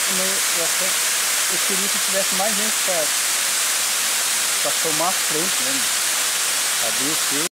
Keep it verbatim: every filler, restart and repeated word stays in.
Eu, até, eu queria que tivesse mais gente para tomar a frente, né? Abrir o peito.